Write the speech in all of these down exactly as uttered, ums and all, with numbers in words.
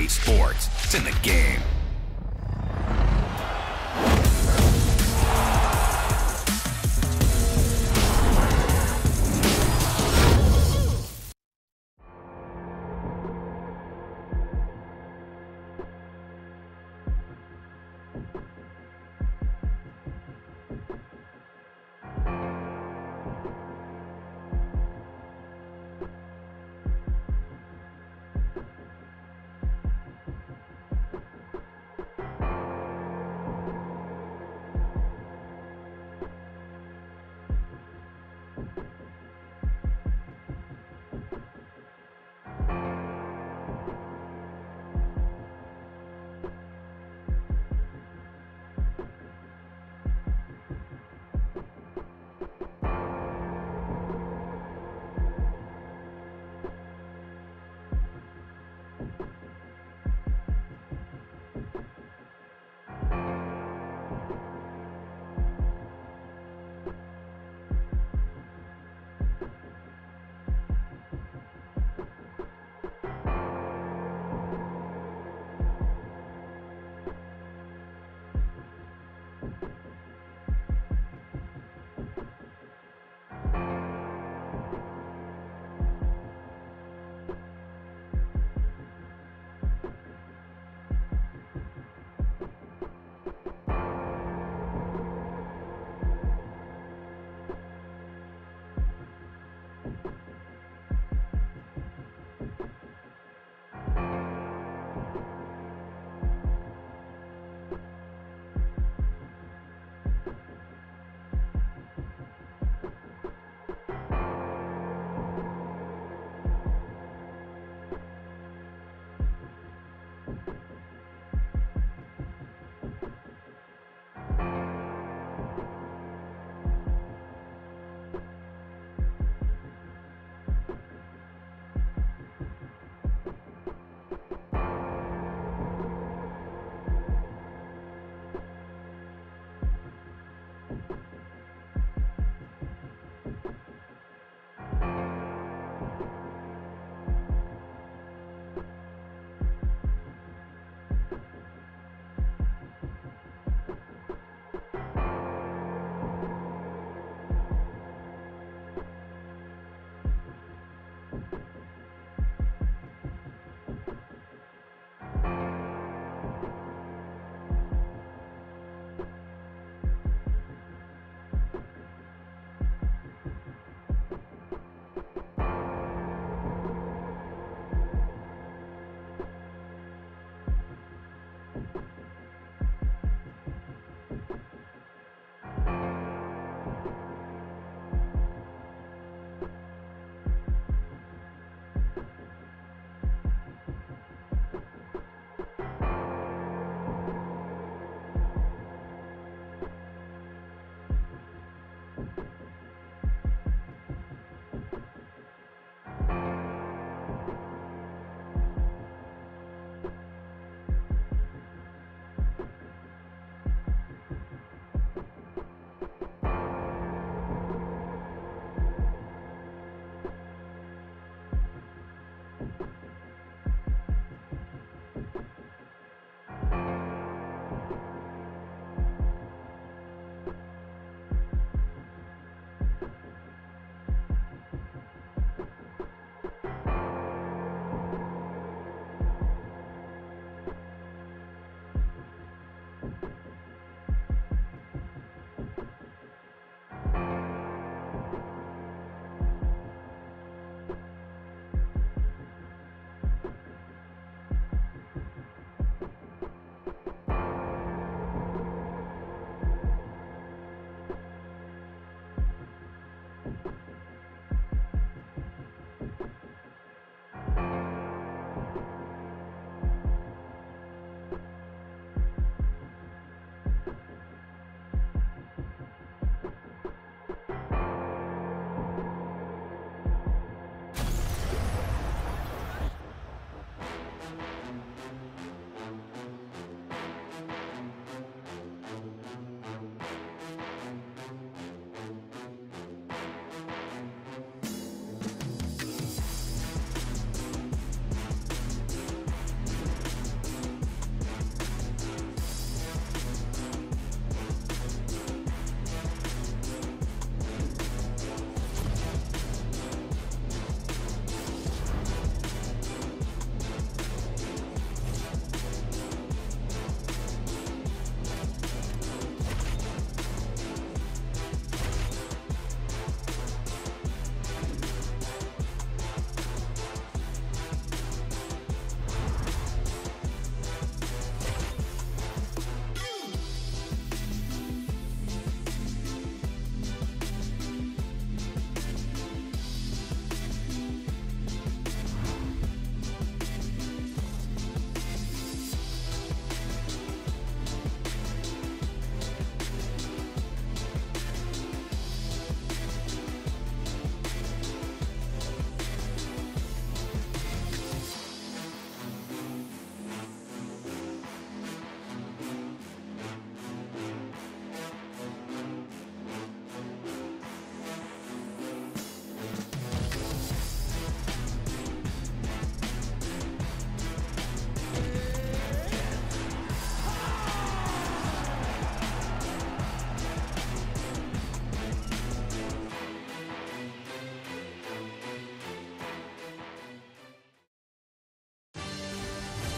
sports. It's in the game.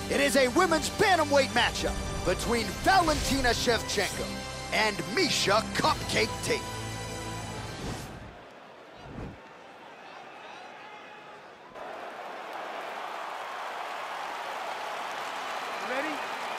It is a women's bantamweight matchup between Valentina Shevchenko and Miesha Cupcake Tate. Ready?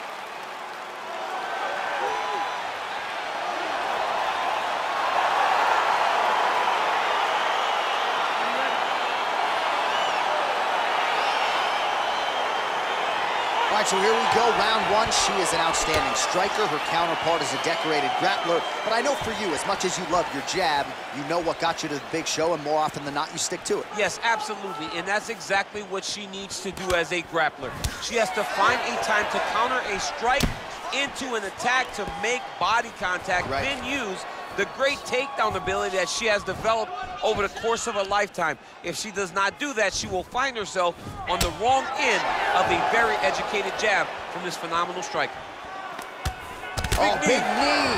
All right, so here we go, round one. She is an outstanding striker. Her counterpart is a decorated grappler. But I know for you, as much as you love your jab, you know what got you to the big show, and more often than not, you stick to it. Yes, absolutely, and that's exactly what she needs to do as a grappler. She has to find a time to counter a strike into an attack to make body contact, right. Then use the great takedown ability that she has developed over the course of a lifetime. If she does not do that, she will find herself on the wrong end of a very educated jab from this phenomenal striker. Oh, big knee.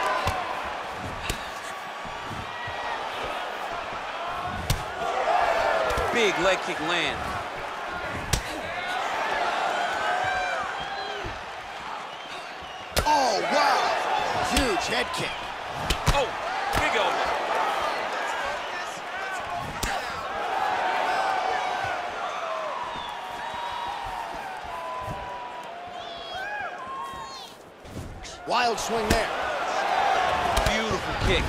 Big leg kick land. Oh, wow. Huge head kick. Oh, big elbow. Wild swing there. Beautiful kick.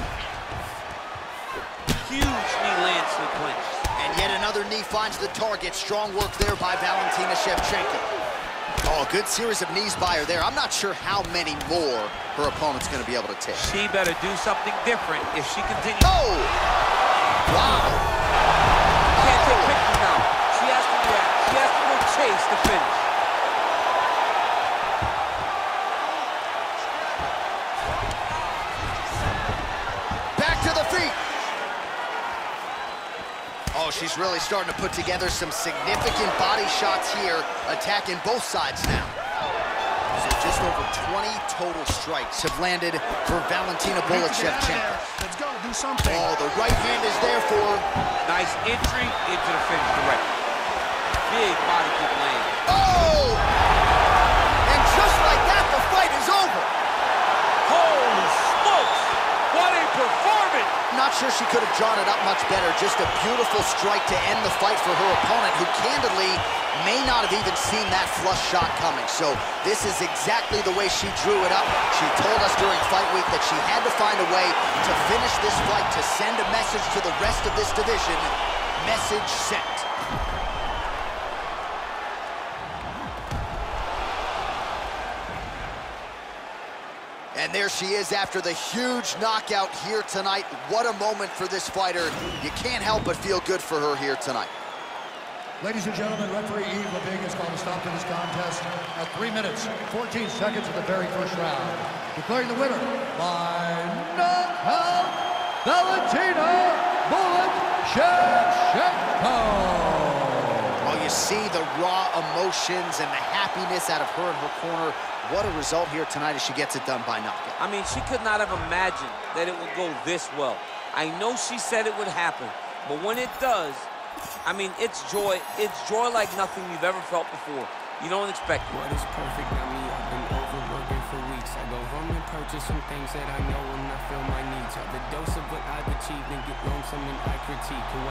Huge knee lands to the clinch. And yet another knee finds the target. Strong work there by Valentina Shevchenko. Oh, good series of knees by her there. I'm not sure how many more her opponent's going to be able to take. She better do something different if she continues. Oh! Wow! Can't take pictures now. She has to react. She has to go chase the finish. Back to the feet. Oh, she's really starting to put together some significant body shots here, attacking both sides now. So just over twenty total strikes have landed for Valentina Bullet Shevchenko. Let's go, do something. Oh, the right hand is there for her. Nice entry into the finish direct. Big body kick land. Oh! And just like that, the fight is over. Holy smokes! What a performance! Not sure she could have drawn it up much better. Just a beautiful strike to end the fight for her opponent, who candidly may not have even seen that flush shot coming. So this is exactly the way she drew it up. She told us during fight week that she had to find a way to finish this fight, to send a message to the rest of this division. Message sent. And there she is after the huge knockout here tonight. What a moment for this fighter. You can't help but feel good for her here tonight. Ladies and gentlemen, referee Yves Lavigne has called a stop to this contest at three minutes, fourteen seconds of the very first round. Declaring the winner by knockout, Valentina Bullet Shevchenko. Well, you see the raw emotions and the happiness out of her in her corner. What a result here tonight as she gets it done by knockout. I mean, she could not have imagined that it would go this well. I know she said it would happen, but when it does, I mean, it's joy. It's joy like nothing you've ever felt before. You don't expect it. What is perfect got me up and overworking for weeks. I go home and purchase some things that I know will not fill my needs. Have the dose of what I've achieved and get lonesome and I critique.